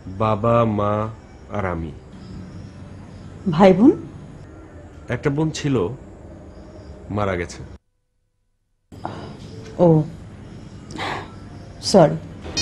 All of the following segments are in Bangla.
বাবা, মা আর আমি। ভাই বোন? একটা বোন ছিল, মারা গেছে। Oh sorry.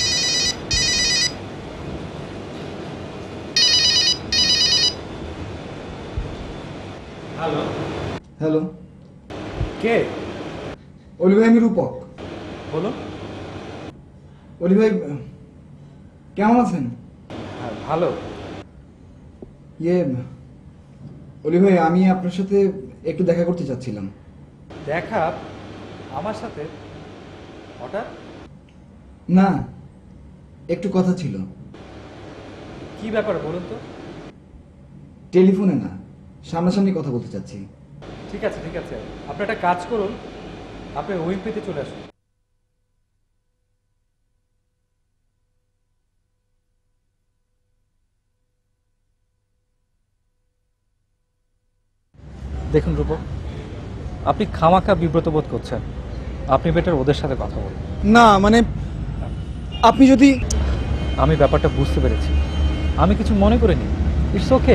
হ্যালো। হ্যালো, কে? অলি ভাই, আমি রূপক। বলো। অলি ভাই, কেমন আছেন? ভালো। ইয়ে, অলি ভাই, আমি আপনার সাথে একটু দেখা করতে চাচ্ছিলাম। দেখা আমার সাথে হঠাৎ? না, একটু কথা ছিল। কি ব্যাপার বলুন তো। টেলিফোনে না, সামনাসামনি কথা বলতে চাচ্ছি। ঠিক আছে ঠিক আছে, আপনি একটা কাজ করুন, আপনি ওএমপিতে চলে আসুন। দেখুন রূপক, আপনি খামাখা বিব্রত বোধ করছেন, আপনি বেটার ওদের সাথে কথা বলুন। না মানে, আপনি যদি... আমি ব্যাপারটা বুঝতে পেরেছি, আমি কিছু মনে করিনি। It's okay.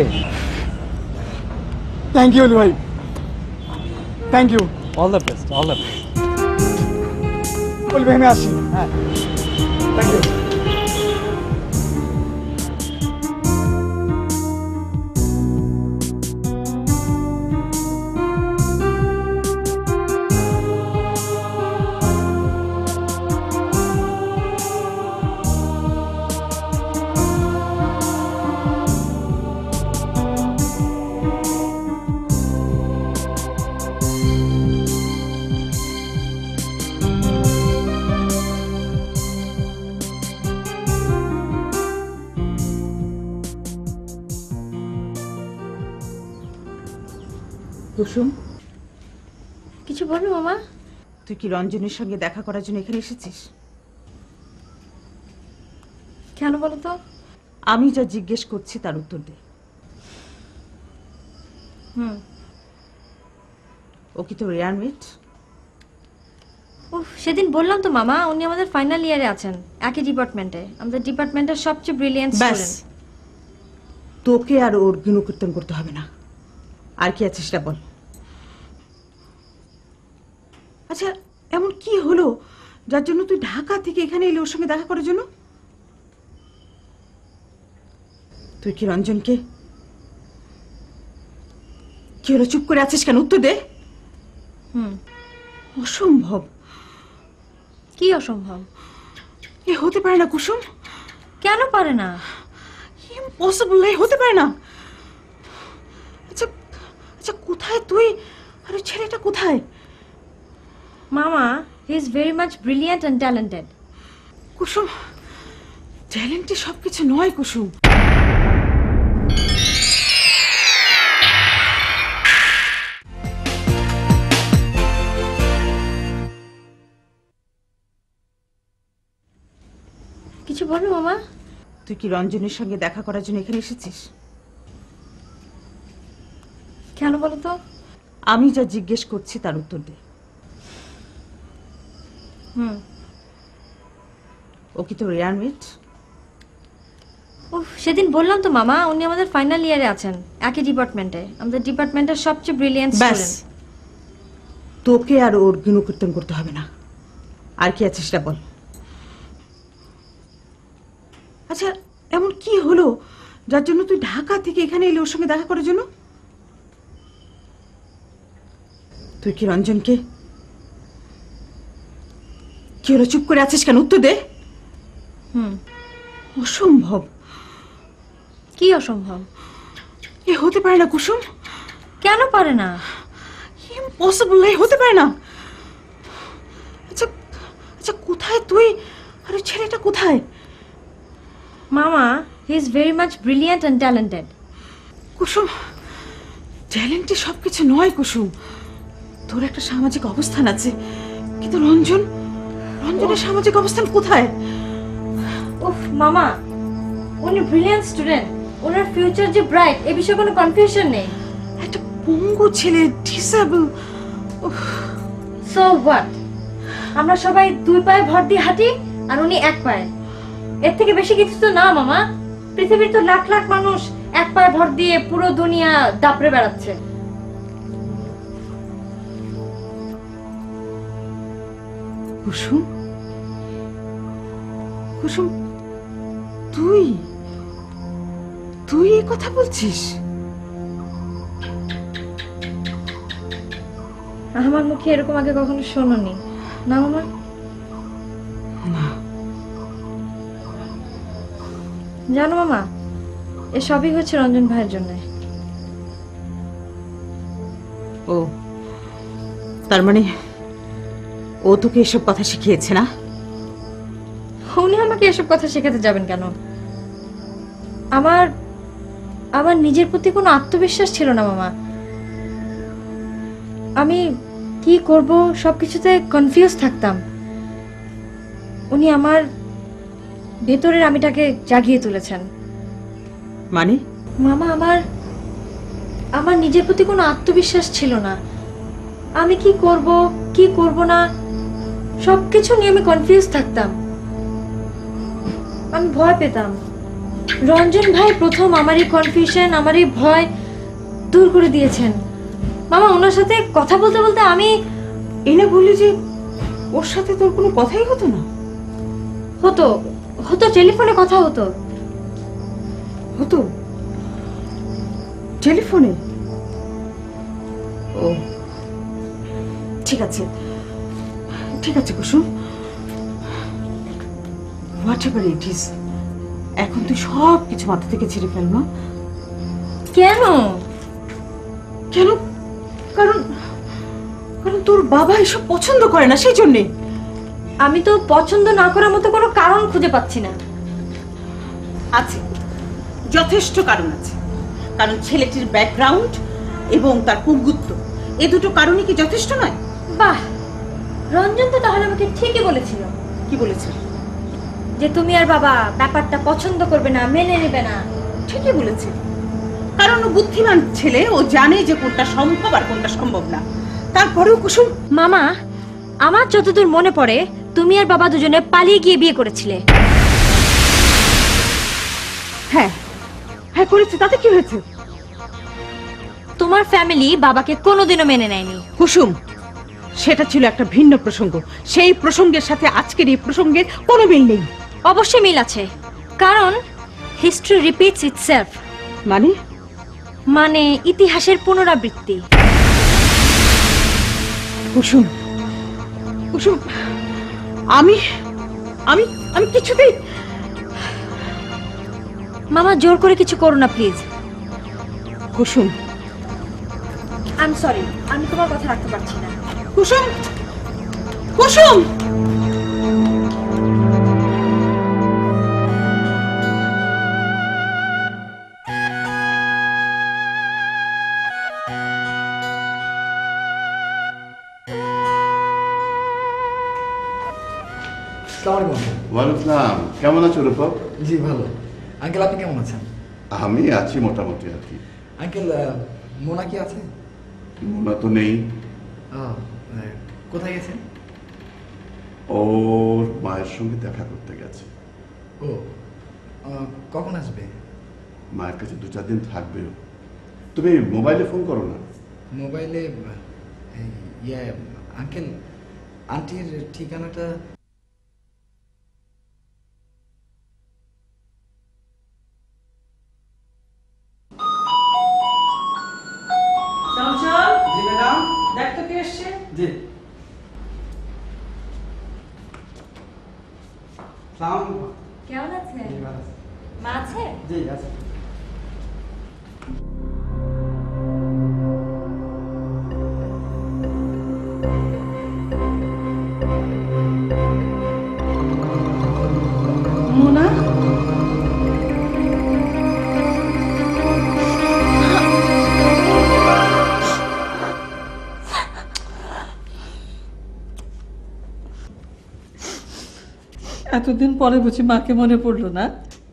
Thank you Oli ভাই, thank you. All the best, all the best. Oli ভাই, আমি আসি। হ্যাঁ, থ্যাংক ইউ। কুসুম, কিছু বলবি মামা? তুই কি রঞ্জনের সঙ্গে দেখা করার জন্য এখানে এসেছিস? কেন বলো তো? আমি যা জিজ্ঞেস করছি তার উত্তর দে। ও কি তোর রেয়ারমেট? উফ, সেদিন বললাম তো মামা, উনি আমাদের ফাইনাল ইয়ারে আছেন, একই ডিপার্টমেন্টে, আমাদের ডিপার্টমেন্টের সবচেয়ে ব্রিলিয়েন্ট ব্যাস, স্টুডেন্ট। তোকে আর ওর গুণকীর্তন করতে হবে না। আর কি আছে সেটা বল। আচ্ছা, এমন কি হলো যার জন্য তুই ঢাকা থেকে এখানে এলি ওর সঙ্গে দেখা করার জন্য? তুই কি রঞ্জনকে... কি হলো, চুপ করে আছিস কেন? উত্তর দে। অসম্ভব। কি অসম্ভব? এ হতে পারে না কুসুম। কেন পারে না? ইম্পসিবল, এ হতে পারে না। আচ্ছা আচ্ছা, কোথায় তুই আর ওই ছেলেটা কোথায়? মামা, he is very much brilliant and talented. Kusum, ট্যালেন্টে সবকিছু নয় কুসুম। কিছু বলবি মামা? তুই কি রঞ্জনের সঙ্গে দেখা করার জন্য এখানে এসেছিস? কেন বলো তো? আমি যা জিজ্ঞেস করছি তার উত্তর দে। ও কি তোর রেয়ারমেট? উফ, সেদিন বললাম তো মামা, উনি আমাদের ফাইনাল ইয়ারে আছেন, একই ডিপার্টমেন্টে, আমাদের ডিপার্টমেন্টের সবচেয়ে ব্রিলিয়েন্ট ব্যাস, স্টুডেন্ট। তোকে আর ওর গুণকীর্তন করতে হবে না। আর কি আছে সেটা বল। আচ্ছা, এমন কি হলো যার জন্য তুই ঢাকা থেকে এখানে এলি ওর সঙ্গে দেখা করার জন্য? তুই কি রঞ্জনকে... কি হলো, চুপ করে আছিস কেন? উত্তর দে। অসম্ভব। কি অসম্ভব? এ হতে পারে না কুসুম। কেন পারে না? ইম্পসিবল, এ হতে পারে না। আচ্ছা আচ্ছা, কোথায় তুই আর ওই ছেলেটা কোথায়? মামা, he is very much brilliant and talented. Kusum, ট্যালেন্টে সবকিছু নয় কুসুম। তোর একটা সামাজিক অবস্থান আছে, কিন্তু রঞ্জনের সামাজিক অবস্থান কোথায়? উফ মামা, উনি ব্রিলিয়েন্ট স্টুডেন্ট, ওনার ফিউচার যে ব্রাইট, এ বিষয়ে কোনো কনফিউশন নেই। একটা পঙ্গু ছেলে, ডিসেবল। So what? আমরা সবাই দুই পায়ে ভর দিয়ে হাঁটি আর উনি এক পায়ে, এর থেকে বেশি কিছু তো না মামা। পৃথিবীর তো লাখ লাখ মানুষ এক পায়ে ভর দিয়ে পুরো দুনিয়া দাপড়ে বেড়াচ্ছে। কুসুম, কুসুম, তুই তুই এই কথা বলছিস? আমার মুখে এরকম আগে কখনো শোনোনি না মামা? না। জানো মামা, এসবই হচ্ছে রঞ্জন ভাইয়ের জন্য। ও, তার মানে ও তোকে এসব কথা শিখিয়েছে না? উনি আমাকে এসব কথা শেখাতে যাবেন কেন? আমার আমার নিজের প্রতি কোনো আত্মবিশ্বাস ছিল না মামা। আমি কি করব সবকিছুতে কনফিউজ থাকতাম। উনি আমার ভেতরের আমিটাকে জাগিয়ে তুলেছেন। মানে? মামা, আমার আমার নিজের প্রতি কোনো আত্মবিশ্বাস ছিল না। আমি কি করব কি করব না সবকিছু নিয়ে আমি কনফিউজ থাকতাম। আমি ভয় পেতাম। রঞ্জন ভাই প্রথম আমার এই কনফিউশন, আমার এই ভয় দূর করে দিয়েছেন। মামা, ওনার সাথে কথা বলতে বলতে আমি এনে বললি যে ওর সাথে তোর কোনো কথাই হতো না? হতো হতো টেলিফোনে কথা হতো। হতো টেলিফোনে? ও, ঠিক আছে ঠিক আছে Kusum, whatever it is, এখন তুই সব কিছু মাথা থেকে ছেড়ে ফেল মা। কেন? কেন? কারণ কারণ তোর বাবা এসব পছন্দ করে না, সেই জন্যে। আমি তো পছন্দ না করার মতো কোনো কারণ খুঁজে পাচ্ছি না। আছে, যথেষ্ট কারণ আছে। কারণ ছেলেটির ব্যাকগ্রাউন্ড এবং তার কুগুত্ব, এ দুটো কারণই কি যথেষ্ট নয়? বাহ, রঞ্জন তো তাহলে আমাকে ঠিকই বলেছিল। কি বলেছে? যে তুমি আর বাবা ব্যাপারটা পছন্দ করবে না, মেনে নেবে না। ঠিকই বলেছে, কারণ ও বুদ্ধিমান ছেলে, ও জানে যে কোনটা সম্ভব আর কোনটা সম্ভব না। তারপরেও কুসুম, মামা, আমার যতদূর মনে পড়ে তুমি আর বাবা দুজনে পালিয়ে গিয়ে বিয়ে করেছিলে। হ্যাঁ হ্যাঁ করেছে, তাতে কি হয়েছে? তোমার ফ্যামিলি বাবাকে কোনোদিনও মেনে নেয়নি। কুসুম, সেটা ছিল একটা ভিন্ন প্রসঙ্গ। সেই প্রসঙ্গের সাথে আজকের এই প্রসঙ্গের কোনো মিল নেই। অবশ্যই মিল আছে, কারণ হিস্ট্রি রিপিটস ইটসেলফ। মানে? মানে ইতিহাসের পুনরাবৃত্তি। কুসুম, কুসুম, আমি আমি আমি কিছুতেই। মামা, জোর করে কিছু করো না please. Kusum, I am sorry, আমি তোমার কথা রাখতে পারছি না। কুসুম, কুসুম, ওয়ালাইকুম, কেমন আছো রূপক? জি ভালো। আঙ্কেল আপনি কেমন আছেন? আমি আছি মোটামুটি আর কি। আঙ্কেল মোনা কি আছে? মোনা তো নেই। কোথায় গেছেন? ওর মায়ের সঙ্গে দেখা করতে গেছে। ও, কখন আসবে? মায়ের কাছে 2-4 দিন থাকবেও। তুমি মোবাইলে ফোন করো না। মোবাইলে ইয়ে আঙ্কেল, আন্টির ঠিকানাটা। চঞ্চল, জি ম্যাডাম, দেখ তো কে এসেছে। জি, সালাম। কেমন আছেন? জি, ভালো আছি। মা আছে? জি, আছে। মোনা, এতদিন পরে বুঝি মাকে মনে পড়লো না?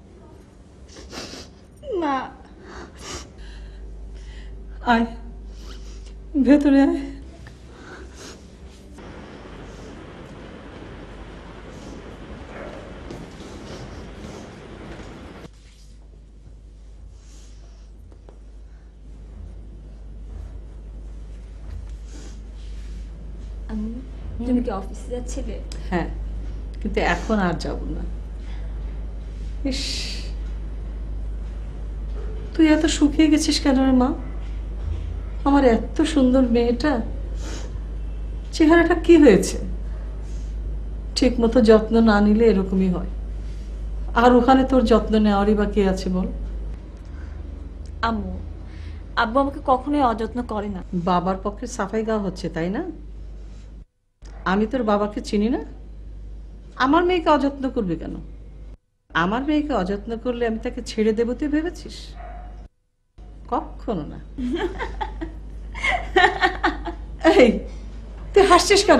না, আয়, ভেতরে আয়। তুমি কি অফিসে যাচ্ছিলে? হ্যাঁ, কিন্তু এখন আর যাব না। ইস, তুই এত শুকিয়ে গেছিস কেন রে মা? আমার এত সুন্দর মেয়েটা, চেহারাটা কি হয়েছে? ঠিক মতো যত্ন না নিলে এরকমই হয়। আর ওখানে তোর যত্ন নেওয়ারই বা কে আছে বল? আম্মু, আব্বু আমাকে কখনোই অযত্ন করে না। বাবার পক্ষে সাফাই গাওয়া হচ্ছে, তাই না? আমি তোর বাবাকে চিনি না? আমার মেয়েকে অযত্ন করবে কেন? আমার মেয়েকে অযত্ন করলে আমি তাকে ছেড়ে দেবো তুই ভেবেছিস? কখনো না। এই, তুই হাসছিস কেন?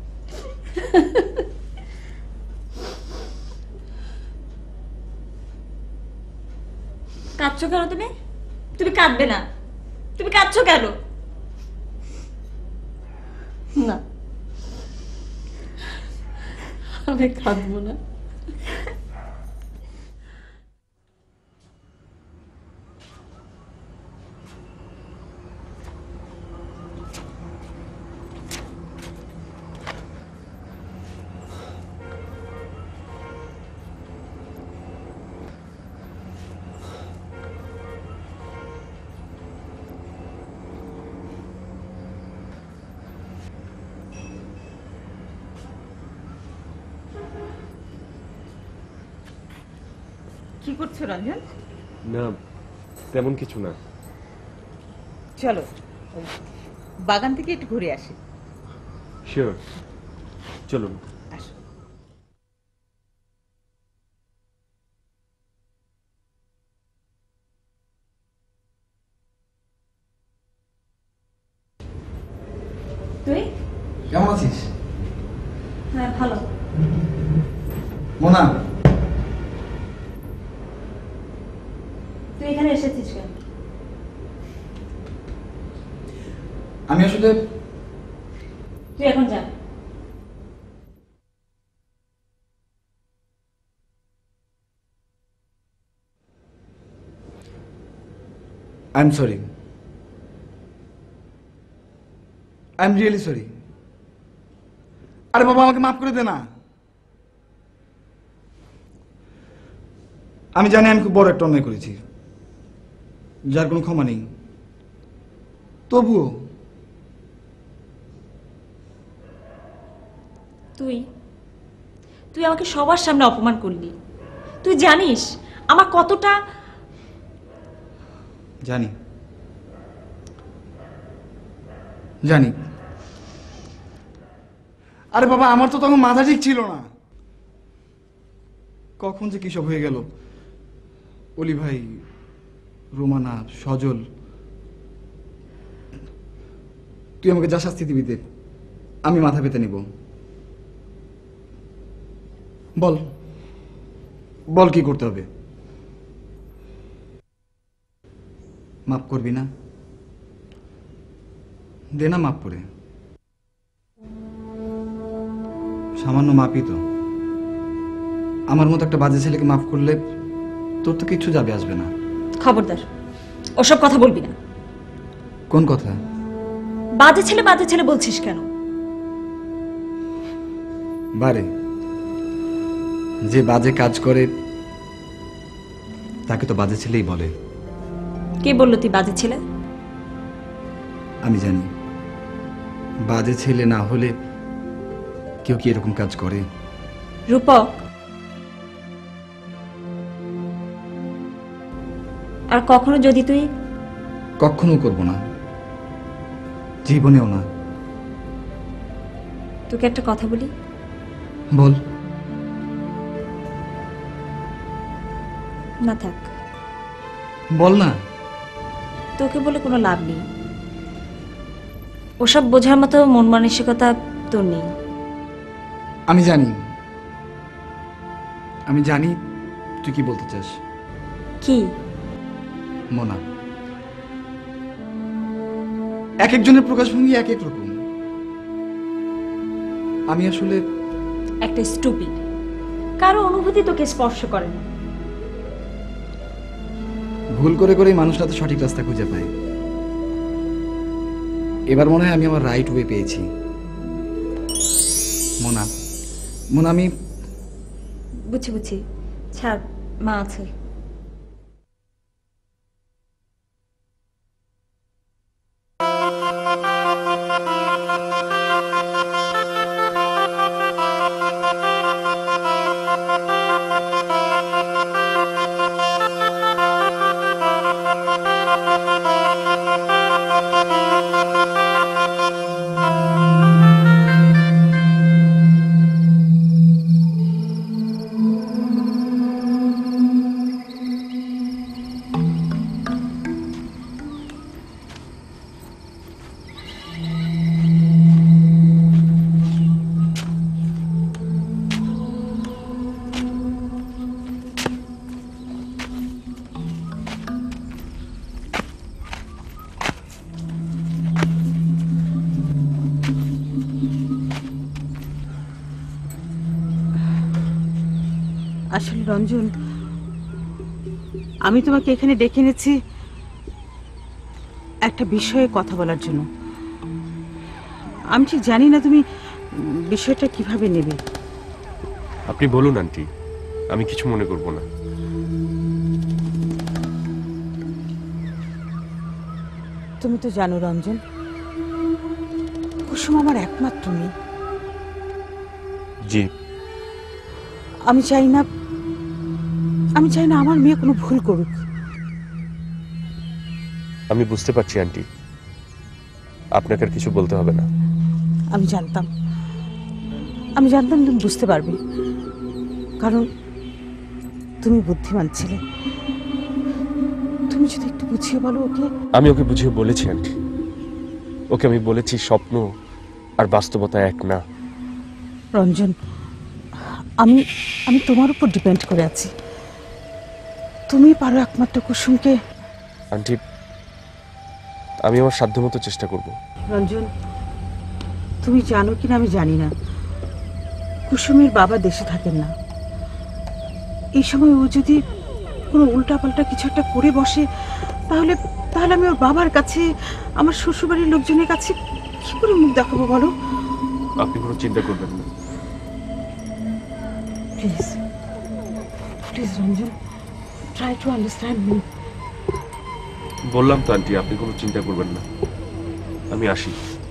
কাঁদছো কেন তুমি? তুমি কাঁদবে না, তুমি কাঁদছো কেন? না, আমি কাঁদবো না। কি করছো রঞ্জন? না, তেমন কিছু না। চলো ওই বাগান থেকে একটু ঘুরে আসি। শিওর, চলুন। আসো। তুই? কেমন আছিস হ্যাঁ, ভালো। মোনা? তুই এখানে এসেছিস কেন? আমি আসলে তুই এখন যা। I am sorry, I am really sorry. আরে বাবা, আমাকে মাফ করে দে না। আমি জানি আমি খুব বড় একটা অন্যায় করেছি, যার কোনো ক্ষমা নেই। তবুও তুই তুই আমাকে সবার সামনে অপমান করলি। তুই জানিস আমার কতটা। জানি, জানি। আরে বাবা, আমার তো তখন মাথা ঠিক ছিল না। কখন যে কিসব হয়ে গেল। অলি ভাই, রোমানা, সজল, তুই আমাকে যা শাস্তি দিবি দে, আমি মাথা পেতে নিব। বল, বল কি করতে হবে? মাফ করবি না? দে না মাফ করে। সামান্য মাপই তো। আমার মতো একটা বাজে ছেলেকে মাফ করলে তোর তো কিচ্ছু যাবে আসবে না। খবরদার, ওসব কথা বলবি না। কোন কথা? বাজে ছেলে বলছিস কেন? বারে, যে বাজে কাজ করে তাকে তো বাজে ছেলেই বলে। কে বললো তুই বাজে ছেলে? আমি জানি, বাজে ছেলে না হলে কেউ কি এরকম কাজ করে? রূপক, আর কখনো যদি তুই। কখনো করব না, জীবনেও না। তোকে একটা কথা বলি। বল। না থাক, বল না। তোকে বলে কোনো লাভ নেই। ওসব বোঝার মতো মন মানসিকতা তোর নেই। আমি জানি, আমি জানি তুই কি বলতে চাস। কি? মোনা, এক একজনের প্রকাশভঙ্গি এক এক রকম। আমি আসলে একটা স্টুপিড। কারো অনুভূতি তোকে স্পর্শ করে না। ভুল করে করেই মানুষরা তো সঠিক রাস্তা খুঁজে পায়। এবার মনে হয় আমি আমার রাইট ওয়ে পেয়েছি। মোনা, মোনা আমি বুঝছি বুঝছি, ছাড়, মা আছে। আসলে রঞ্জন, আমি তোমাকে এখানে ডেকে এনেছি একটা বিষয়ে কথা বলার জন্য। আমি ঠিক জানি না তুমি বিষয়টা কিভাবে নেবে। আপনি বলুন আন্টি, আমি কিছু মনে করব না। তুমি তো জানো রঞ্জন, কুসুম আমার একমাত্র মেয়ে। জি। আমি চাই না আমার মেয়ে কোনো ভুল করুক। আমি বুঝতে পারছি আন্টি, আপনাকে আর কিছু বলতে হবে না। আমি জানতাম তুমি বুঝতে পারবে, কারণ তুমি বুদ্ধিমান ছিলে। তুমি যদি একটু বুঝিয়ে বলো ওকে। আমি ওকে বুঝিয়ে বলেছি আন্টি, ওকে আমি বলেছি স্বপ্ন আর বাস্তবতা এক না। রঞ্জন, আমি তোমার উপর ডিপেন্ড করে আছি। তুমি পারো একমাত্র কুসুমকে। আন্টি, আমি আমার সাধ্যমতো চেষ্টা করব। রঞ্জন, তুমি জানো কিনা আমি জানি না, কুসুমের বাবা দেশে থাকেন না। এই সময় ও যদি কোনো উল্টাপাল্টা কিছু একটা করে বসে, তাহলে আমি ওর বাবার কাছে, আমার শ্বশুরবাড়ির লোকজনের কাছে কি করে মুখ দেখাবো বলো? আপনি কোনো চিন্তা করবেন না। Please Ranjan, try to understand me. বললাম তো আন্টি, আপনি কোনো চিন্তা করবেন না, আমি আসি।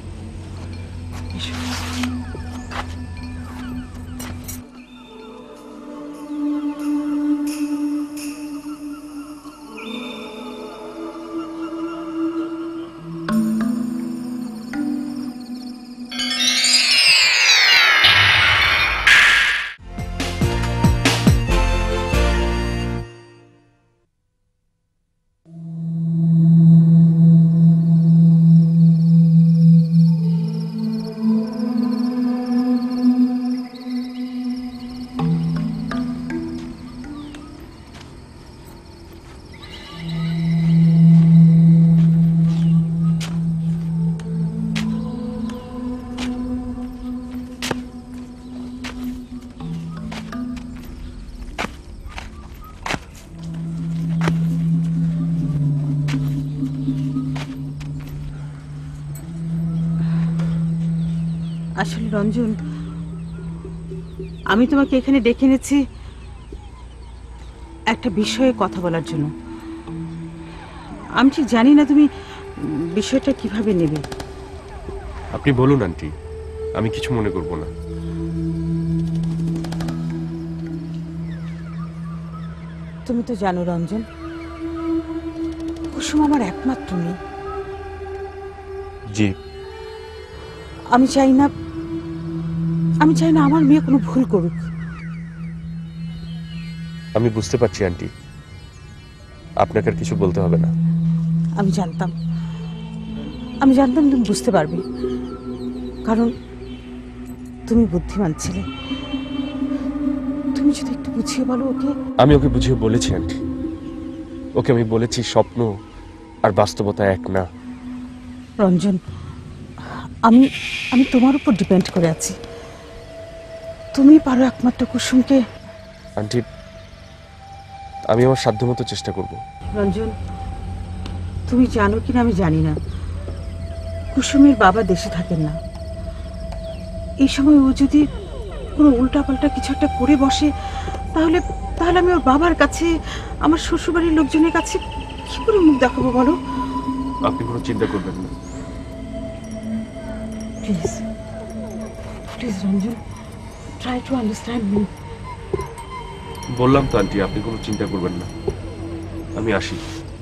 আসলে রঞ্জন, আমি তোমাকে এখানে ডেকে এনেছি একটা বিষয়ে কথা বলার জন্য। আমি ঠিক জানি না তুমি বিষয়টা কিভাবে নেবে। আপনি বলুন আন্টি, আমি কিছু মনে করব না। তুমি তো জানো রঞ্জন, কুসুম আমার একমাত্র মেয়ে। জি। আমি চাই না আমার মেয়ে কোনো ভুল করুক। আমি বুঝতে পারছি আন্টি, আপনাকে আর কিছু বলতে হবে না। আমি জানতাম তুমি বুঝতে পারবে, কারণ তুমি বুদ্ধিমান ছিলে। তুমি যদি একটু বুঝিয়ে বলো ওকে। আমি ওকে বুঝিয়ে বলেছি আন্টি, ওকে আমি বলেছি স্বপ্ন আর বাস্তবতা এক না। রঞ্জন, আমি তোমার উপর ডিপেন্ড করে আছি। তুমি পারো একমাত্র কুসুমকে। আন্টি, আমি আমার সাধ্যমতো চেষ্টা করব। রঞ্জন, তুমি জানো কিনা আমি জানি না, কুসুমের বাবা দেশে থাকেন না। এই সময় ও যদি কোনো উল্টাপাল্টা কিছু একটা করে বসে, তাহলে তাহলে আমি ওর বাবার কাছে, আমার শ্বশুরবাড়ির লোকজনের কাছে কি করে মুখ দেখাবো বলো? আপনি কোনো চিন্তা করবেন না। Please please Ranjan, try to understand me. বললাম তো আন্টি, আপনি কোনো চিন্তা করবেন না, আমি আসি।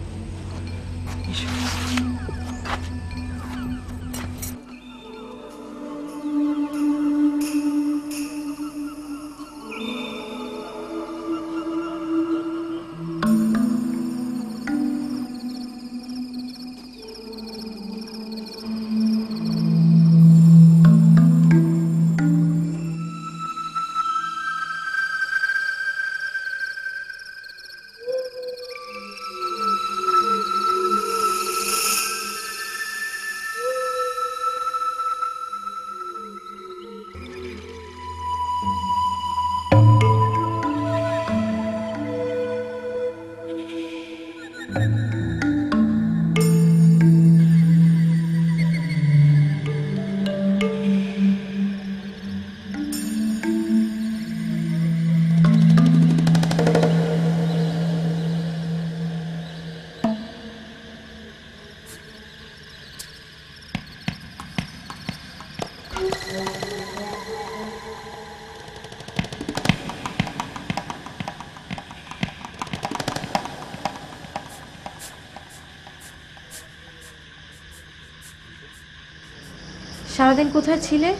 সারাদিন কোথায় ছিলে?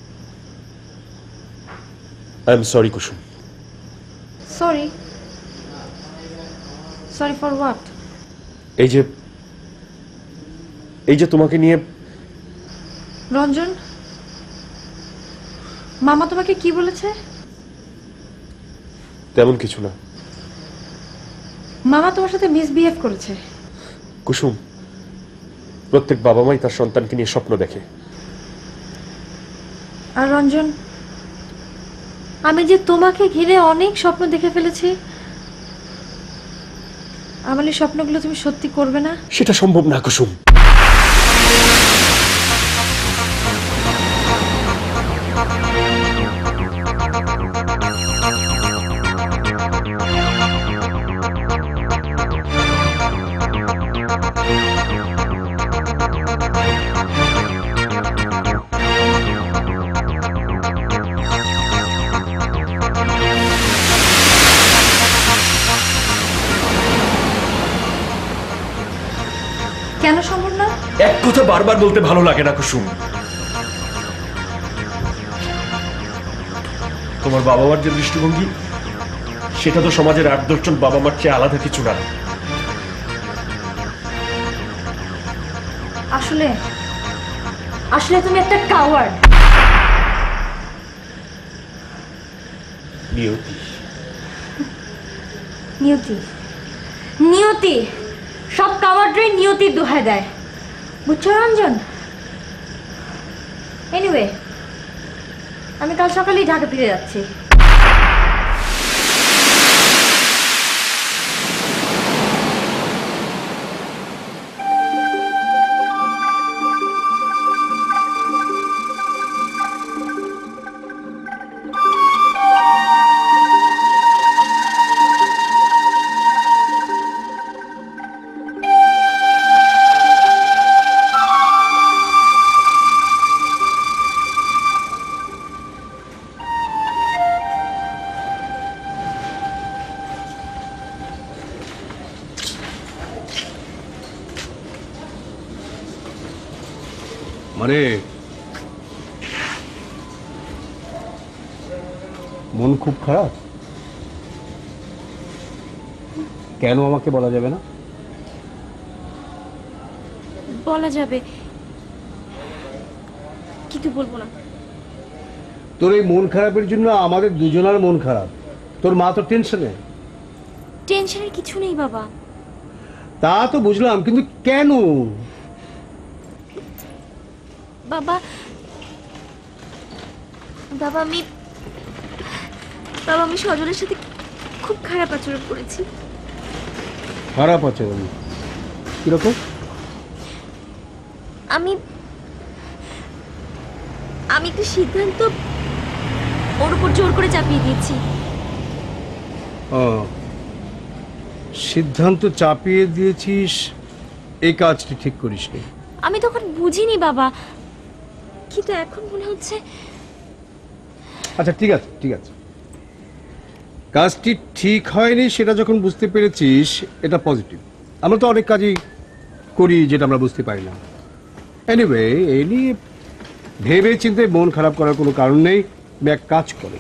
I am sorry Kusum. Sorry? Sorry for what? এই যে তোমাকে নিয়ে। রঞ্জন, মামা তোমাকে কি বলেছে? তেমন কিছু না মামা তোমার সাথে মিসবিহেভ করেছে। কুসুম, প্রত্যেক বাবা মাই তার সন্তানকে নিয়ে স্বপ্ন দেখে। আর রঞ্জন, আমি যে তোমাকে ঘিরে অনেক স্বপ্ন দেখে ফেলেছি, আমার এই স্বপ্নগুলো তুমি সত্যি করবে না? সেটা সম্ভব না কুসুম। কেন সম্ভব না? এক কথা বারবার বলতে ভালো লাগে না কুসুম। তোমার বাবা মার যে দৃষ্টিভঙ্গি, সেটা তো সমাজের ৮-১০ জন বাবা মার চেয়ে আলাদা কিছু না। আসলে আসলে তুমি একটা কাওয়ার্ড। নিয়তি নিয়তি, নিয়তি, সব কাওয়ার্ডরাই নিয়তির দোহাই দেয়, বুঝছো রঞ্জন? এনিওয়ে, আমি কাল সকালেই ঢাকা ফিরে যাচ্ছি। মানে মন খুব খারাপ? কেন আমাকে বলা যাবে না? বলা যাবে, কিন্তু বলবো না। তোর এই মন খারাপের জন্য আমাদের দুজনের মন খারাপ। তোর মা তো টেনশনে। টেনশনের কিছু নেই বাবা। তা তো বুঝলাম, কিন্তু কেন? বাবা, বাবা আমি সজলের সাথে খুব খারাপ আচরণ করেছি। খারাপ আচরণ? কিরকম? আমি একটা সিদ্ধান্ত ওর উপর জোর করে চাপিয়ে দিয়েছি। ও, সিদ্ধান্ত চাপিয়ে দিয়েছিস, এই কাজটি ঠিক করিসনি। আমি তখন বুঝিনি বাবা, কিন্তু এখন মনে হচ্ছে আচ্ছা ঠিক আছে ঠিক আছে, কাজটি ঠিক হয়নি সেটা যখন বুঝতে পেরেছিস এটা পজিটিভ। আমরা তো অনেক কাজই করি যেটা আমরা বুঝতে পারি না। এনিওয়ে, এই নিয়ে ভেবে চিন্তে মন খারাপ করার কোনো কারণ নেই। তুমি এক কাজ করে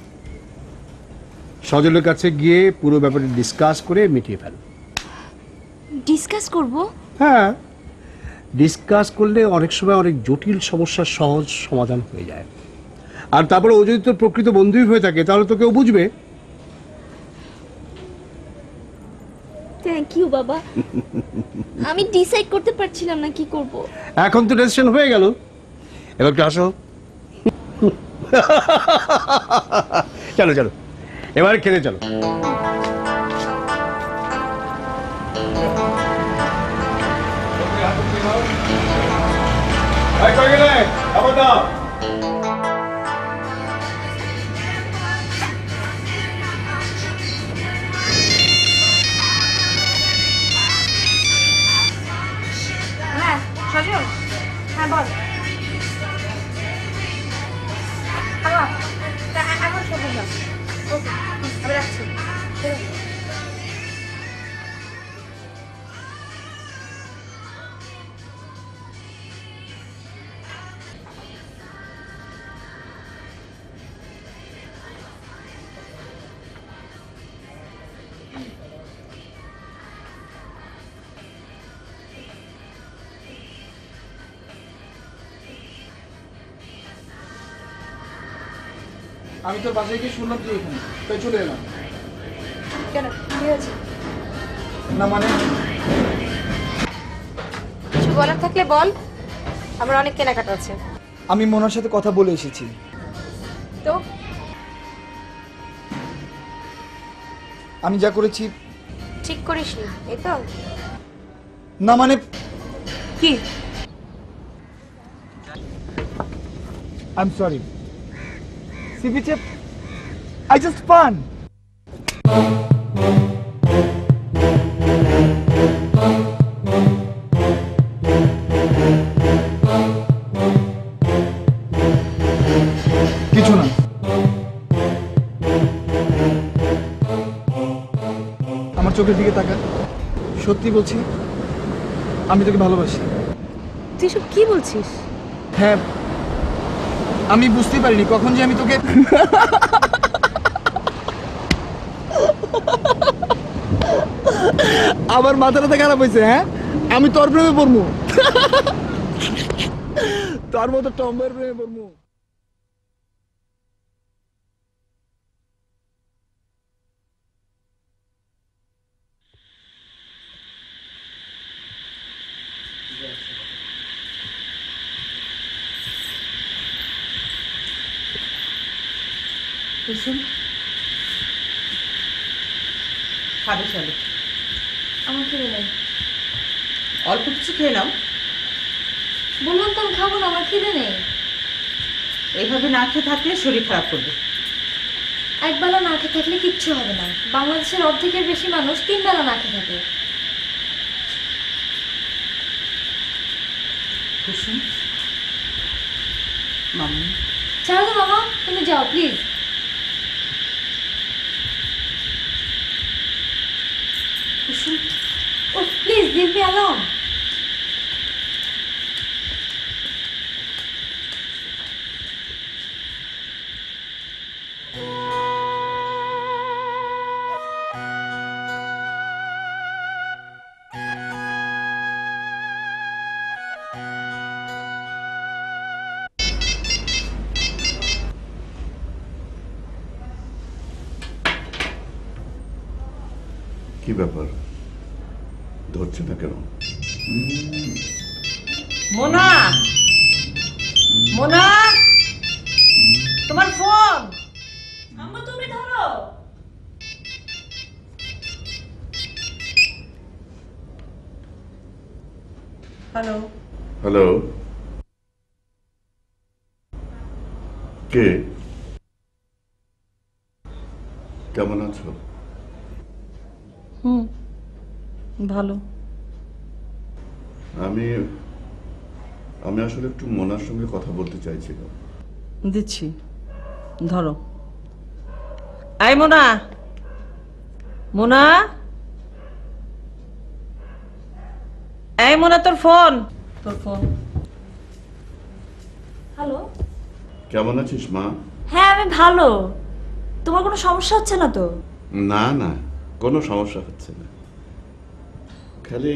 সজলের কাছে গিয়ে পুরো ব্যাপারটা ডিসকাস করে মিটিয়ে ফেল। ডিসকাস করব। হ্যাঁ, ডিসকাস করলে অনেক সময় অনেক জটিল সমস্যার সহজ সমাধান হয়ে যায়। আর তারপরে ও যদি তোর প্রকৃত বন্ধুই হয়ে থাকে তাহলে তো কেউ বুঝবে। থ্যাংক ইউ বাবা। আমি ডিসাইড করতে পারছিলাম না কি করব। এখন তো ডিসিশন হয়ে গেল, এবার একটু আসো। চলো চলো, এবার খেতে চলো। হ্যাঁ সজল, হ্যাঁ বল। এখন সজল না, ওকে আমি রাখছি। আমি তোর বাসায় গিয়ে শুনলাম তুই এখানে, তাই চলে এলাম। কেন কি হয়েছে? না মানে কিছু বলার থাকলে বল, আমার অনেক কেনাকাটা আছে। আমি মোনার সাথে কথা বলে এসেছি। তো আমি যা করেছি ঠিক করিসনি, এই তো? না মানে কি? I'm sorry. See, Bichep, I just fun. কিছু না। আমার চোখের দিকে তাকা, সত্যি বলছি আমি তোকে ভালোবাসি। তুই সব কি বলছিস? হ্যাঁ, আমি বুঝতে পারিনি কখন যে আমি তোকে আমার মাথাটা খারাপ হয়েছে। হ্যাঁ, আমি তোর প্রেমে পড়মু, তোর মতো টম্বের প্রেমে পড়মু। কুসুম, খাবে চলো। আমার খিদে নেই। অল্প কিছু খেয়ে নাও। বললাম তো আমি খাবো না, আমার খিদে নেই। এইভাবে না খেয়ে থাকলে শরীর খারাপ করবে। একবেলা না খেয়ে থাকলে কিচ্ছু হবে না। বাংলাদেশের অর্ধেকের বেশি মানুষ 3 বেলা না খেয়ে থাকে। কুসুম, মাম্মি, ছাড়ো তো মামা, তুমি যাও please. Kusum, oh please leave me alone. কি ব্যাপার, ধরছে না কেন? মোনা, মোনা, তোমার ফোন। আম্মু তুমি ধরো। হ্যালো, হ্যালো, কে? কেমন আছো? ভালো। আমি আমি আসলে একটু মোনার সঙ্গে কথা বলতে চাইছিলাম। দিচ্ছি, ধরো। আই মোনা, মোনা, এই মোনা, তোর ফোন। হ্যালো। কেমন আছিস মা? হ্যাঁ আমি ভালো। তোমার কোনো সমস্যা হচ্ছে না তো? না না, কোনো সমস্যা হচ্ছে না। খালি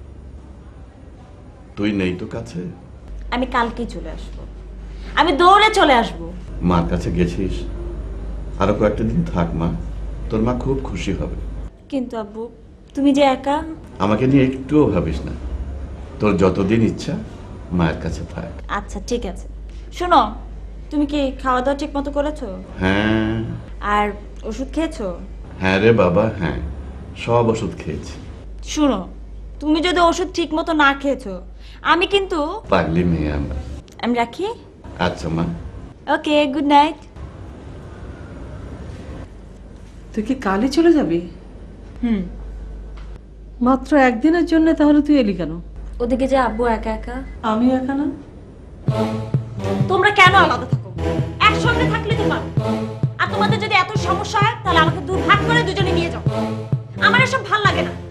তুই নেই তো কাছে। আমি কালকেই চলে আসবো, আমি দৌড়ে চলে আসবো। মার কাছে গেছিস? আরো কয়েকটা দিন থাক মা, তোর মা খুব খুশি হবে। কিন্তু আব্বু, তুমি যে একা। আমাকে নিয়ে একটুও ভাবিস না, তোর যতদিন ইচ্ছা মায়ের কাছে থাক। আচ্ছা ঠিক আছে। শোনো, তুমি কি খাওয়া দাওয়া ঠিক মতো করেছো? হ্যাঁ আর ওষুধ খেয়েছো? হ্যাঁ রে বাবা, হ্যাঁ, সব ওষুধ খেয়েছি। শোনো, তুমি যদি ওষুধ ঠিক মতো না খেয়েছো, আমি কিন্তু। পাগলি মেয়ে আমার। আমি রাখি। আচ্ছা মা। Okay, good night. তুই কি কালই চলে যাবি? হুম। মাত্র একদিনের জন্য? তাহলে তুই এলি কেন? ওদিকে যে আব্বু একা একা। আমি একা না? তোমরা কেন আলাদা থাকো? একসঙ্গে থাকলে তো পারো। আর তোমাদের যদি এত সমস্যা হয় তাহলে আমাকে ভাগ করে দুজনে নিয়ে যাও। আমার এসব ভাল লাগে না।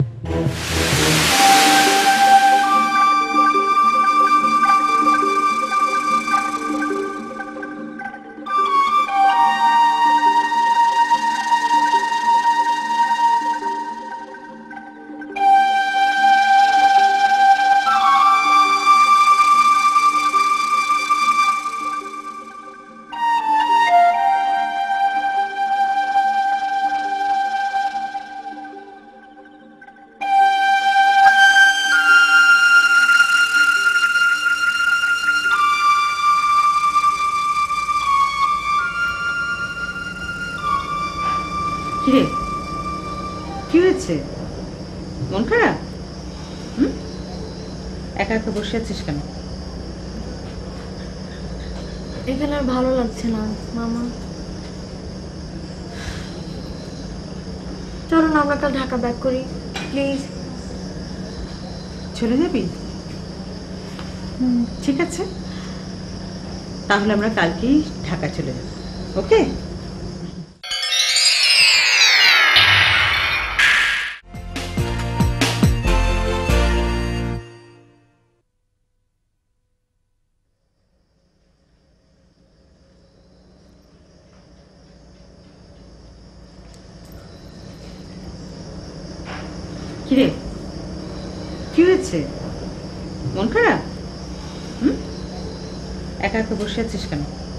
কিরে, কি হয়েছে? মন খারাপ? একা একা বসে আছিস কেন? এখানে আর ভালো লাগছে না মামা। চলো না আমরা কাল ঢাকা ব্যাক করি প্লিজ। চলে যাবি? ঠিক আছে, তাহলে আমরা কালকেই ঢাকা চলে যাব। ওকে? কিরে, কি হয়েছে? মন খারাপ? একা একা বসে আছিস কেন?